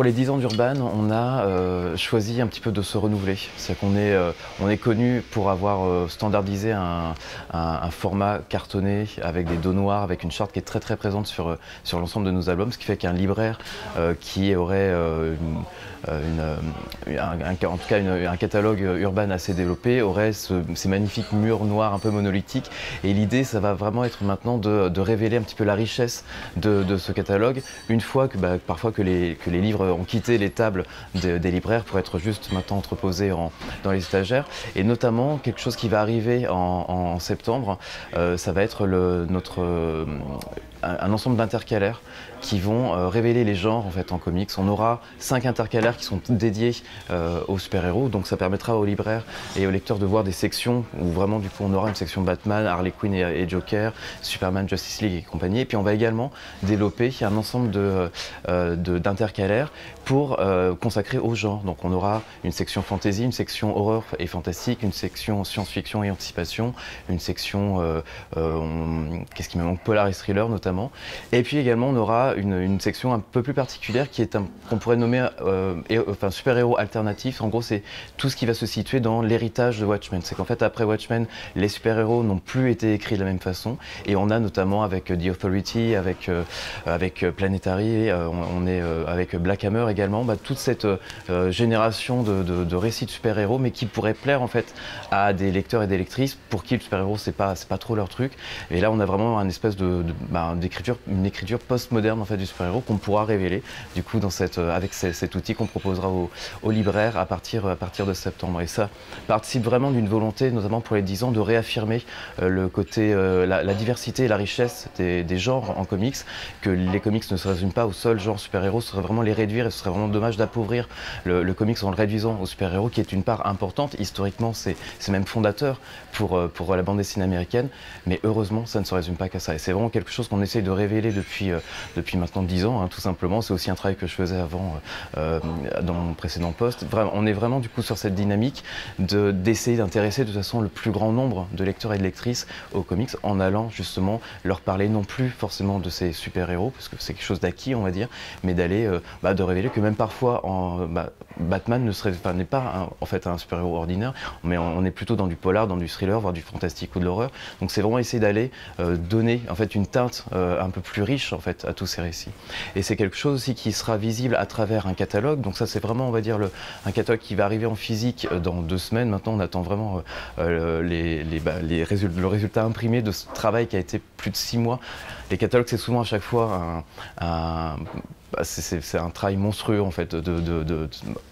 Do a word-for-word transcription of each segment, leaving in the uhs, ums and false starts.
pour les dix ans d'Urban, on a euh, choisi un petit peu de se renouveler. C'est qu'on est, euh, on est connu pour avoir euh, standardisé un, un, un format cartonné avec des dos noirs, avec une charte qui est très très présente sur, sur l'ensemble de nos albums, ce qui fait qu'un libraire euh, qui aurait euh, une, une, un, un, en tout cas une, un catalogue Urban assez développé aurait ce, ces magnifiques murs noirs un peu monolithiques. Et l'idée, ça va vraiment être maintenant de, de révéler un petit peu la richesse de, de ce catalogue, une fois que bah, parfois que les, que les livres ont quitté les tables de, des libraires pour être juste maintenant entreposés en, dans les étagères. Et notamment, quelque chose qui va arriver en, en septembre, euh, ça va être le, notre, euh, un, un ensemble d'intercalaires qui vont euh, révéler les genres en fait en comics. On aura cinq intercalaires qui sont dédiés euh, aux super-héros, donc ça permettra aux libraires et aux lecteurs de voir des sections où vraiment du coup on aura une section Batman, Harley Quinn et, et Joker, Superman, Justice League et compagnie. Et puis on va également développer un ensemble de, euh, de, d'intercalaires pour euh, consacrer aux genres. Donc on aura une section fantasy, une section horreur et fantastique, une section science-fiction et anticipation, une section euh, euh, qu'est-ce qui me manque, polar et thriller notamment. Et puis également on aura Une, une section un peu plus particulière qui est qu'on pourrait nommer euh, et, enfin, super-héros alternatifs. En gros, c'est tout ce qui va se situer dans l'héritage de Watchmen. C'est qu'en fait, après Watchmen, les super-héros n'ont plus été écrits de la même façon. Et on a notamment avec The Authority, avec, euh, avec Planetary, euh, on, on est euh, avec Black Hammer également, bah, toute cette euh, génération de, de, de récits de super-héros, mais qui pourrait plaire en fait à des lecteurs et des lectrices pour qui le super-héros, c'est pas, c'est pas trop leur truc. Et là, on a vraiment une espèce de, de, bah, d'écriture, une écriture post-moderne en fait du super-héros qu'on pourra révéler du coup dans cette, euh, avec ces, cet outil qu'on proposera aux, aux libraires à partir, à partir de septembre. Et ça participe vraiment d'une volonté, notamment pour les dix ans, de réaffirmer euh, le côté, euh, la, la diversité et la richesse des, des genres en comics, que les comics ne se résument pas au seul genre super-héros, ce serait vraiment les réduire et ce serait vraiment dommage d'appauvrir le, le comics en le réduisant aux super-héros, qui est une part importante. Historiquement, c'est même fondateur pour, euh, pour la bande dessinée américaine, mais heureusement, ça ne se résume pas qu'à ça. Et c'est vraiment quelque chose qu'on essaye de révéler depuis, euh, depuis maintenant dix ans, hein, tout simplement. C'est aussi un travail que je faisais avant euh, dans mon précédent poste. Vraiment, on est vraiment du coup sur cette dynamique d'essayer de, d'intéresser de toute façon le plus grand nombre de lecteurs et de lectrices aux comics en allant justement leur parler non plus forcément de ces super-héros, parce que c'est quelque chose d'acquis on va dire, mais d'aller, euh, bah, de révéler que même parfois en, bah, Batman ne serait, enfin, n'est pas un, en fait un super-héros ordinaire, mais on, on est plutôt dans du polar, dans du thriller, voire du fantastique ou de l'horreur. Donc c'est vraiment essayer d'aller euh, donner en fait une teinte euh, un peu plus riche en fait à tous ces récits. Et c'est quelque chose aussi qui sera visible à travers un catalogue. Donc ça c'est vraiment on va dire le, un catalogue qui va arriver en physique dans deux semaines. Maintenant on attend vraiment euh, les, les, bah, les résultats, le résultat imprimé de ce travail qui a été plus de six mois. Les catalogues c'est souvent à chaque fois un, un Bah c'est un travail monstrueux en fait. De, de, de, de,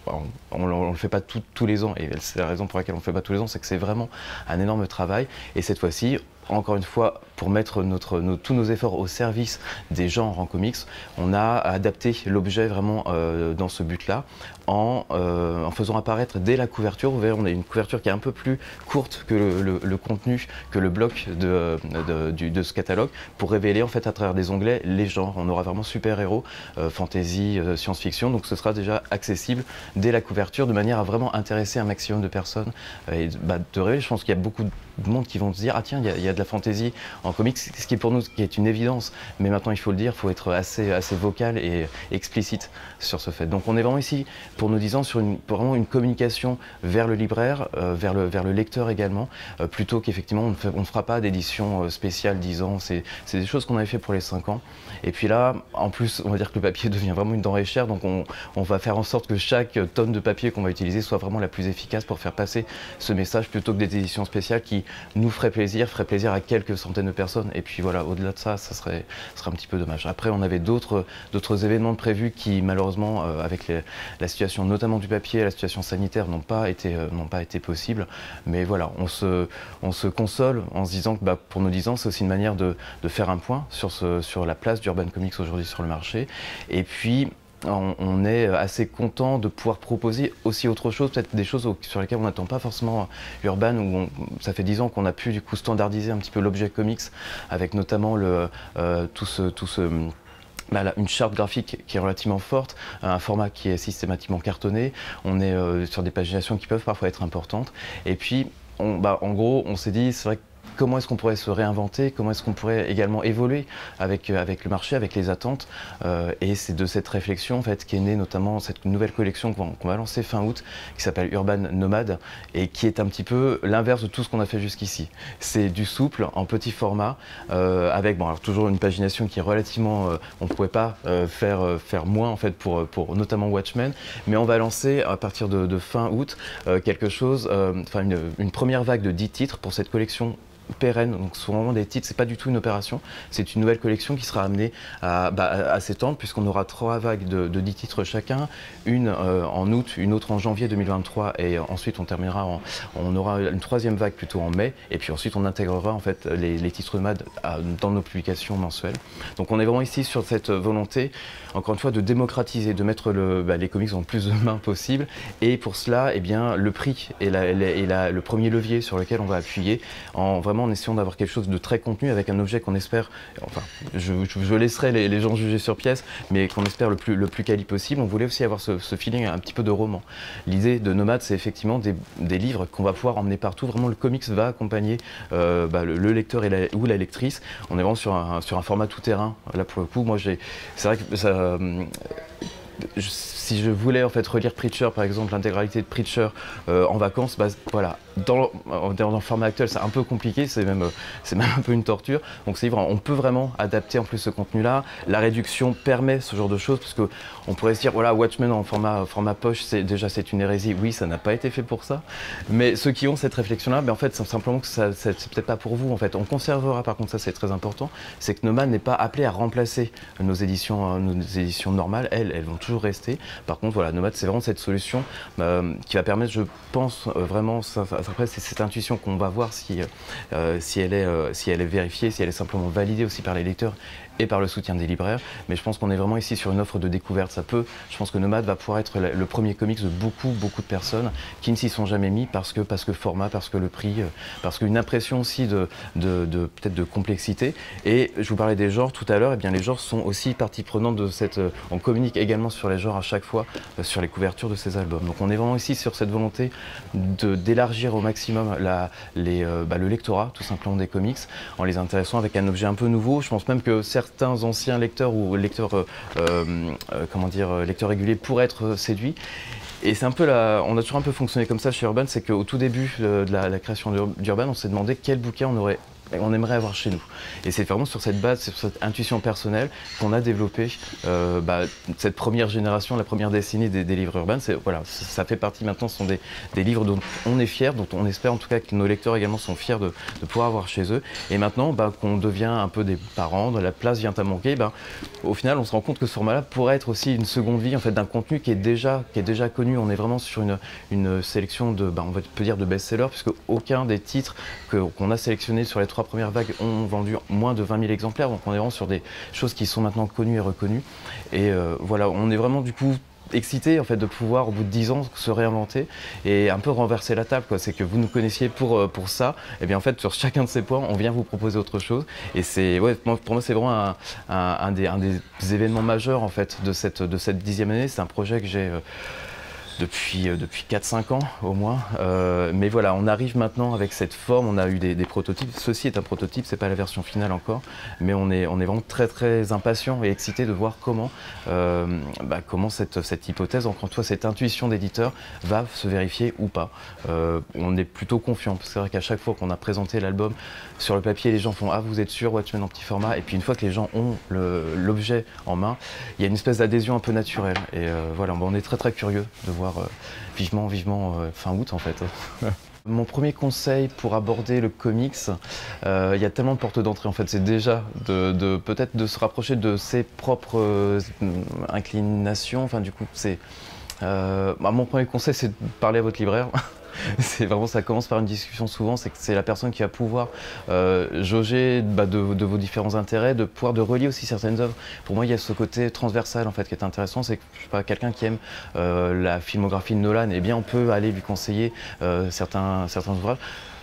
on ne le fait pas tout, tous les ans et c'est la raison pour laquelle on ne le fait pas tous les ans, c'est que c'est vraiment un énorme travail. Et cette fois-ci, encore une fois, pour mettre notre, nos, tous nos efforts au service des genres en comics, on a adapté l'objet vraiment euh, dans ce but-là en, euh, en faisant apparaître dès la couverture. Vous verrez, on a une couverture qui est un peu plus courte que le, le, le contenu, que le bloc de, de, de, de ce catalogue, pour révéler en fait à travers des onglets les genres. On aura vraiment super-héros, euh, fantasy, euh, science-fiction, donc ce sera déjà accessible dès la couverture de manière à vraiment intéresser un maximum de personnes. Et bah, de révéler, je pense qu'il y a beaucoup de monde qui vont se dire ah tiens, il y, y a de la fantasy en comics, ce qui est pour nous qui est une évidence, mais maintenant il faut le dire, il faut être assez, assez vocal et explicite sur ce fait. Donc on est vraiment ici pour nos dix ans sur une, pour vraiment une communication vers le libraire, euh, vers, le, vers le lecteur également, euh, plutôt qu'effectivement on ne fait, on fera pas d'édition euh, spéciale dix ans, c'est des choses qu'on avait fait pour les cinq ans. Et puis là, en plus, on va dire que le papier devient vraiment une denrée chère, donc on, on va faire en sorte que chaque tonne de papier qu'on va utiliser soit vraiment la plus efficace pour faire passer ce message, plutôt que des éditions spéciales qui nous ferait plaisir, ferait plaisir à quelques centaines de personnes. Et puis voilà, au-delà de ça, ça serait, ça serait un petit peu dommage. Après, on avait d'autres d'autres événements prévus qui, malheureusement, euh, avec les, la situation notamment du papier, la situation sanitaire, n'ont pas été, euh, n'ont pas été possibles. Mais voilà, on se, on se console en se disant que bah, pour nos dix ans, c'est aussi une manière de, de faire un point sur, ce, sur la place d'Urban Comics aujourd'hui sur le marché. Et puis, On, on est assez content de pouvoir proposer aussi autre chose, peut-être des choses sur lesquelles on n'attend pas forcément Urban, où on, ça fait dix ans qu'on a pu du coup standardiser un petit peu l'objet comics, avec notamment le, euh, tout ce, tout ce Bah là, une charte graphique qui est relativement forte, un format qui est systématiquement cartonné, on est euh, sur des paginations qui peuvent parfois être importantes, et puis on, bah, en gros on s'est dit c'est vrai que comment est-ce qu'on pourrait se réinventer, comment est-ce qu'on pourrait également évoluer avec, avec le marché, avec les attentes. Euh, et c'est de cette réflexion en fait, qu'est née notamment cette nouvelle collection qu'on qu'on va lancer fin août, qui s'appelle Urban Nomade, et qui est un petit peu l'inverse de tout ce qu'on a fait jusqu'ici. C'est du souple, en petit format, euh, avec bon, alors, toujours une pagination qui est relativement... Euh, on ne pouvait pas euh, faire, euh, faire moins en fait, pour, pour notamment Watchmen, mais on va lancer à partir de, de fin août euh, quelque chose, euh, enfin une, une première vague de dix titres pour cette collection pérenne, donc ce sont vraiment des titres, c'est pas du tout une opération, c'est une nouvelle collection qui sera amenée à, bah, à s'étendre puisqu'on aura trois vagues de, de dix titres chacun, une euh, en août, une autre en janvier deux mille vingt-trois et ensuite on terminera, en, on aura une troisième vague plutôt en mai et puis ensuite on intégrera en fait les, les titres M A D à, dans nos publications mensuelles. Donc on est vraiment ici sur cette volonté, encore une fois, de démocratiser, de mettre le, bah, les comics dans le plus de mains possible et pour cela, eh bien, le prix est, la, est la, le premier levier sur lequel on va appuyer en vraiment en essayant d'avoir quelque chose de très contenu avec un objet qu'on espère, enfin je, je, je laisserai les, les gens juger sur pièce, mais qu'on espère le plus, le plus quali possible. On voulait aussi avoir ce, ce feeling un petit peu de roman. L'idée de Nomade, c'est effectivement des, des livres qu'on va pouvoir emmener partout. Vraiment le comics va accompagner euh, bah, le, le lecteur et la, ou la lectrice. On est vraiment sur un, sur un format tout terrain. Là pour le coup, moi j'ai, c'est vrai que ça... Euh, je, si je voulais en fait relire Preacher par exemple, l'intégralité de Preacher euh, en vacances, bah, voilà, dans, dans le format actuel c'est un peu compliqué, c'est même, c'est même un peu une torture, donc c'est vrai, on peut vraiment adapter en plus ce contenu là, la réduction permet ce genre de choses, parce qu'on pourrait se dire voilà, Watchmen en format, format poche, c'est, déjà c'est une hérésie, oui ça n'a pas été fait pour ça, mais ceux qui ont cette réflexion là, ben, en fait c'est simplement que ça, c'est peut-être pas pour vous en fait, on conservera par contre, ça c'est très important, c'est que Nomade n'est pas appelé à remplacer nos éditions, nos éditions normales, elles, elles vont toujours rester. Par contre, voilà, Nomade, c'est vraiment cette solution euh, qui va permettre, je pense, euh, vraiment, ça, ça, après, c'est cette intuition qu'on va voir si, euh, si, elle est, euh, si elle est vérifiée, si elle est simplement validée aussi par les lecteurs et par le soutien des libraires, mais je pense qu'on est vraiment ici sur une offre de découverte. Ça peut, je pense que Nomade va pouvoir être le premier comics de beaucoup, beaucoup de personnes qui ne s'y sont jamais mis parce que, parce que format, parce que le prix, parce qu'une impression aussi de, de, de peut-être de complexité. Et je vous parlais des genres tout à l'heure, et bien les genres sont aussi partie prenante de cette. On communique également sur les genres à chaque fois sur les couvertures de ces albums. Donc on est vraiment ici sur cette volonté de d'élargir au maximum la, les, euh, bah, le lectorat tout simplement des comics en les intéressant avec un objet un peu nouveau. Je pense même que certains certains anciens lecteurs ou lecteurs, euh, euh, comment dire, lecteurs réguliers pourraient être séduits. Et c'est un peu la, on a toujours un peu fonctionné comme ça chez Urban, c'est qu'au tout début de la, la création d'Urban, on s'est demandé quel bouquin on aurait on aimerait avoir chez nous. Et c'est vraiment sur cette base, sur cette intuition personnelle qu'on a développé euh, bah, cette première génération, la première décennie des, des livres urbains. Voilà, ça fait partie maintenant, ce sont des, des livres dont on est fier, dont on espère en tout cas que nos lecteurs également sont fiers de, de pouvoir avoir chez eux. Et maintenant bah, qu'on devient un peu des parents, la place vient à manquer, bah, au final on se rend compte que ce format-là pourrait être aussi une seconde vie en fait, d'un contenu qui est, déjà, qui est déjà connu. On est vraiment sur une, une sélection de, bah, on peut dire de best-sellers, puisque aucun des titres qu'on qu a sélectionnés sur les trois premières vagues ont vendu moins de vingt mille exemplaires, donc on est vraiment sur des choses qui sont maintenant connues et reconnues. Et euh, voilà, on est vraiment du coup excité en fait de pouvoir au bout de dix ans se réinventer et un peu renverser la table, quoi. C'est que vous nous connaissiez pour, pour ça, et bien en fait sur chacun de ces points on vient vous proposer autre chose, et c'est ouais, pour moi c'est vraiment un, un, un, des, un des événements majeurs en fait de cette, de cette dixième année. C'est un projet que j'ai euh, depuis, euh, depuis quatre cinq ans au moins, euh, mais voilà, on arrive maintenant avec cette forme, on a eu des, des prototypes, ceci est un prototype, c'est pas la version finale encore, mais on est, on est vraiment très très impatient et excité de voir comment, euh, bah, comment cette, cette hypothèse, encore une fois cette intuition d'éditeur va se vérifier ou pas. Euh, on est plutôt confiant, parce que c'est vrai qu'à chaque fois qu'on a présenté l'album sur le papier, les gens font « Ah, vous êtes sûr, Watchmen en petit format ?» Et puis une fois que les gens ont l'objet en main, il y a une espèce d'adhésion un peu naturelle, et euh, voilà, bah, on est très très curieux de voir Euh, vivement, vivement euh, fin août en fait. Mon premier conseil pour aborder le comics, euh, il y a tellement de portes d'entrée en fait, c'est déjà de, de peut-être de se rapprocher de ses propres euh, inclinations, enfin du coup c'est... Euh, bah, mon premier conseil c'est de parler à votre libraire. C'est vraiment, ça commence par une discussion souvent, c'est que c'est la personne qui va pouvoir euh, jauger bah, de, de vos différents intérêts, de pouvoir de relier aussi certaines œuvres. Pour moi, il y a ce côté transversal en fait qui est intéressant, c'est que je sais pas, quelqu'un qui aime euh, la filmographie de Nolan, eh bien on peut aller lui conseiller euh, certains, certains ouvrages.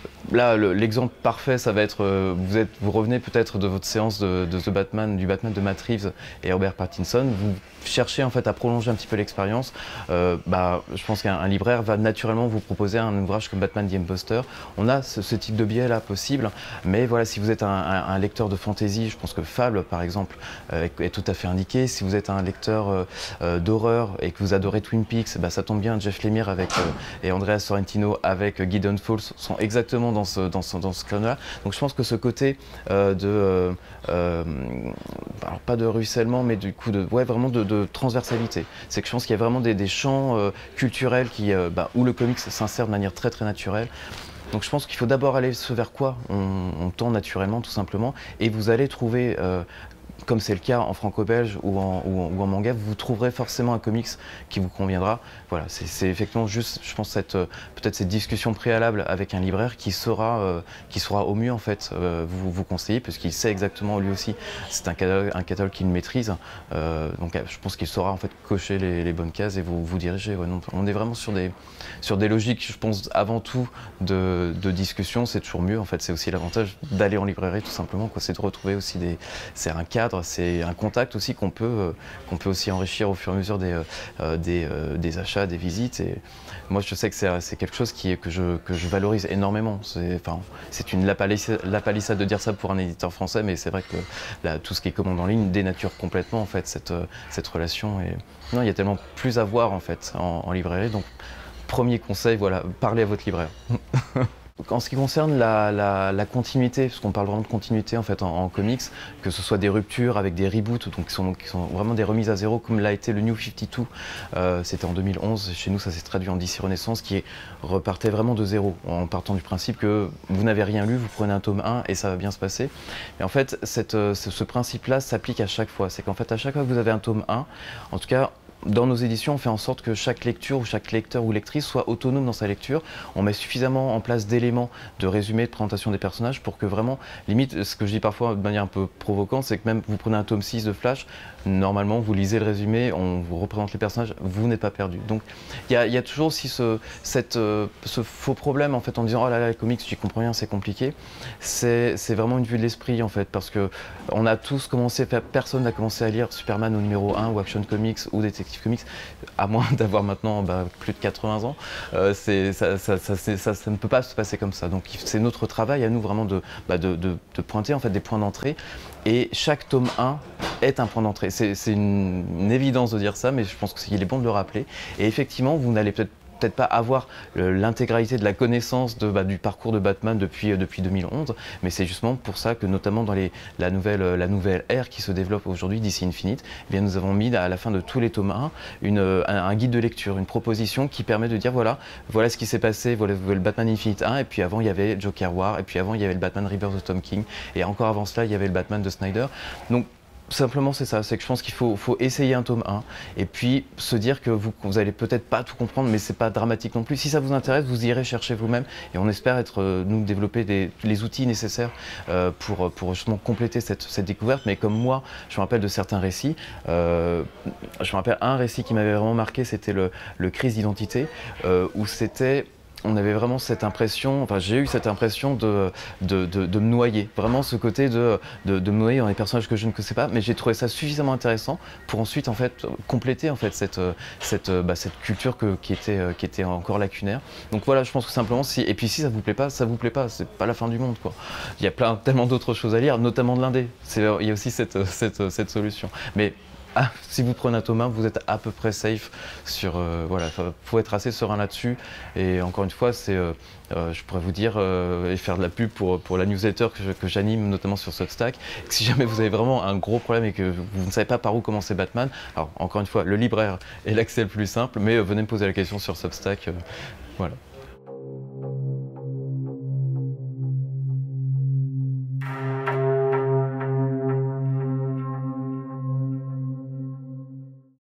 Là, l'exemple parfait, ça va être, euh, vous, êtes, vous revenez peut-être de votre séance de, de The Batman, du Batman de Matt Reeves et Robert Pattinson, vous cherchez en fait à prolonger un petit peu l'expérience. Euh, bah, je pense qu'un libraire va naturellement vous proposer un ouvrage comme Batman the Imposter. On a ce, ce type de biais là possible, mais voilà, si vous êtes un, un, un lecteur de fantasy, je pense que Fable par exemple euh, est, est tout à fait indiqué. Si vous êtes un lecteur euh, euh, d'horreur et que vous adorez Twin Peaks, bah, ça tombe bien, Jeff Lemire avec, euh, et Andrea Sorrentino avec euh, Gideon Falls sont exactement dans ce, dans ce, dans ce clan-là. Donc je pense que ce côté euh, de, euh, euh, alors pas de ruissellement, mais du coup de, ouais, vraiment de, de transversalité. C'est que je pense qu'il y a vraiment des, des champs euh, culturels qui, euh, bah, où le comics s'insère de manière très très naturelle. Donc je pense qu'il faut d'abord aller ce vers quoi on, on tend naturellement tout simplement, et vous allez trouver euh, comme c'est le cas en franco-belge ou en, ou, en, ou en manga, vous trouverez forcément un comics qui vous conviendra. Voilà, c'est effectivement juste, je pense, cette peut-être cette discussion préalable avec un libraire qui saura, euh, qui saura au mieux en fait euh, vous, vous conseiller, parce qu'il sait exactement lui aussi. C'est un catalogue, un catalogue qu'il maîtrise, euh, donc je pense qu'il saura en fait cocher les, les bonnes cases et vous, vous diriger. Ouais, non, on est vraiment sur des, sur des logiques, je pense, avant tout de, de discussion. C'est toujours mieux en fait. C'est aussi l'avantage d'aller en librairie tout simplement. C'est de retrouver aussi des, c'est un cadre. C'est un contact aussi qu'on peut, euh, qu'on peut aussi enrichir au fur et à mesure des, euh, des, euh, des achats, des visites. Et moi, je sais que c'est quelque chose qui est, que, je, que je valorise énormément. C'est enfin, une lapalissade de dire ça pour un éditeur français, mais c'est vrai que là, tout ce qui est commande en ligne dénature complètement en fait, cette, cette relation. Et non, il y a tellement plus à voir en, fait, en, en librairie. Donc, premier conseil, voilà, parlez à votre libraire. En ce qui concerne la, la, la continuité, parce qu'on parle vraiment de continuité en fait en, en comics, que ce soit des ruptures avec des reboots, donc qui sont, qui sont vraiment des remises à zéro, comme l'a été le New cinquante-deux, euh, c'était en deux mille onze, chez nous ça s'est traduit en D C Renaissance, qui est, repartait vraiment de zéro, en partant du principe que vous n'avez rien lu, vous prenez un tome un et ça va bien se passer. Mais en fait, cette, ce, ce principe-là s'applique à chaque fois, c'est qu'en fait à chaque fois que vous avez un tome un, en tout cas, dans nos éditions, on fait en sorte que chaque lecture ou chaque lecteur ou lectrice soit autonome dans sa lecture. On met suffisamment en place d'éléments de résumé, de présentation des personnages pour que vraiment, limite, ce que je dis parfois de manière un peu provocante, c'est que même vous prenez un tome six de Flash, normalement vous lisez le résumé, on vous représente les personnages, vous n'êtes pas perdu. Donc il y, y a toujours aussi ce, cette, euh, ce faux problème en fait en disant oh là là les comics, j'y comprends rien, c'est compliqué. C'est vraiment une vue de l'esprit en fait, parce que on a tous commencé, personne n'a commencé à lire Superman au numéro un ou Action Comics ou Detective Comics, à moins d'avoir maintenant bah, plus de quatre-vingts ans, euh, ça, ça, ça, ça, ça ne peut pas se passer comme ça. Donc c'est notre travail à nous vraiment de, bah, de, de, de pointer en fait des points d'entrée, et chaque tome un est un point d'entrée. C'est une, une évidence de dire ça, mais je pense qu'il est bon de le rappeler. Et effectivement, vous n'allez peut-être peut-être pas avoir l'intégralité de la connaissance de, bah, du parcours de Batman depuis, euh, depuis deux mille onze, mais c'est justement pour ça que notamment dans les, la, nouvelle, la nouvelle ère qui se développe aujourd'hui, D C Infinite, eh bien, nous avons mis à la fin de tous les tomes un une, un, un guide de lecture, une proposition qui permet de dire voilà, voilà ce qui s'est passé, voilà le Batman Infinite un, et puis avant il y avait Joker War, et puis avant il y avait le Batman Rebirth de Tom King, et encore avant cela il y avait le Batman de Snyder. Donc, simplement c'est ça, c'est que je pense qu'il faut, faut essayer un tome un et puis se dire que vous, vous allez peut-être pas tout comprendre, mais c'est pas dramatique non plus. Si ça vous intéresse, vous irez chercher vous-même, et on espère être, euh, nous développer des, les outils nécessaires euh, pour, pour justement compléter cette, cette découverte. Mais comme moi, je me rappelle de certains récits, euh, je me rappelle un récit qui m'avait vraiment marqué, c'était le, le Crise d'identité, euh, où c'était... on avait vraiment cette impression, enfin j'ai eu cette impression de, de, de, de me noyer, vraiment ce côté de, de, de me noyer dans des personnages que je ne connaissais pas, mais j'ai trouvé ça suffisamment intéressant pour ensuite en fait compléter en fait cette, cette, bah, cette culture que, qui, était, qui était encore lacunaire. Donc voilà, je pense que simplement, si, et puis si ça vous plaît pas, ça vous plaît pas, c'est pas la fin du monde quoi. Il y a plein, tellement d'autres choses à lire, notamment de l'indé, il y a aussi cette, cette, cette solution. Mais ah, si vous prenez un tome un, vous êtes à peu près safe sur, euh, voilà, faut être assez serein là-dessus. Et encore une fois, c'est, euh, euh, je pourrais vous dire euh, et faire de la pub pour, pour la newsletter que, que j'anime notamment sur Substack. Si jamais vous avez vraiment un gros problème et que vous ne savez pas par où commencer Batman, alors encore une fois, le libraire est l'accès le plus simple, mais euh, venez me poser la question sur Substack, euh, voilà.